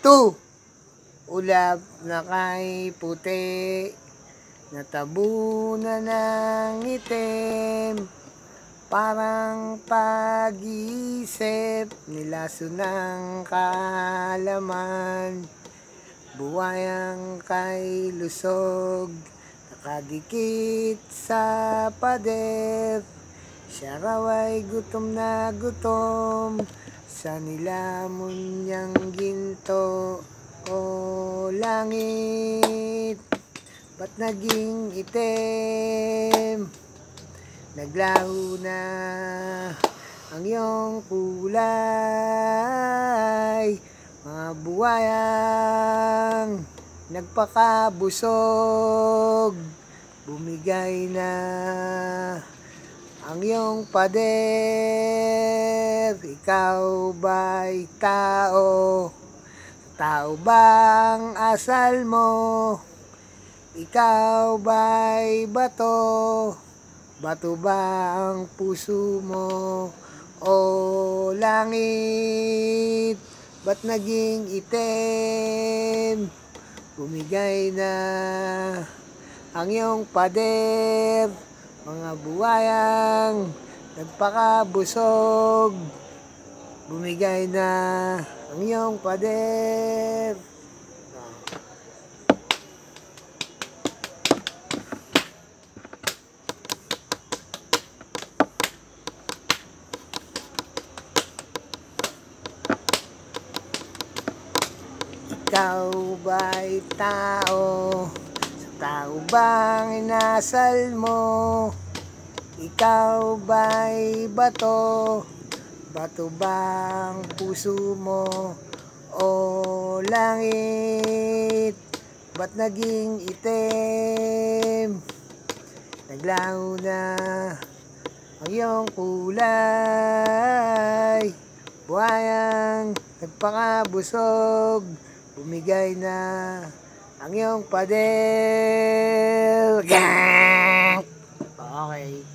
2. Ulap na kay puti, natabunan ng itim, parang pag-iisip, nilaso ng kaalaman. Buwayang kay lusog, nakadikit sa pader, siya raw ay gutom na gutom sa nilamon niyang ginto. O langit, ba't naging itim? Naglaho na ang iyong kulay. Mga buwayang nagpakabusog, bumigay na ang iyong pader. Ikaw ba'y tao? Tao bang asal mo? Ikaw ba'y bato? Bato ba ang puso mo? O langit, ba't naging itim? Bumigay na ang iyong pader. Mga buwayang nagpakabusog, bumigay na ang iyong pader. Ikaw ba'y tao? Sa tao bang inasal mo? Ikaw ba'y bato? Bato bang puso mo? O langit, ba't naging itim? Naglaho na ang iyong kulay. Buhayang nagpakabusog, bumigay na ang iyong pader. Okay.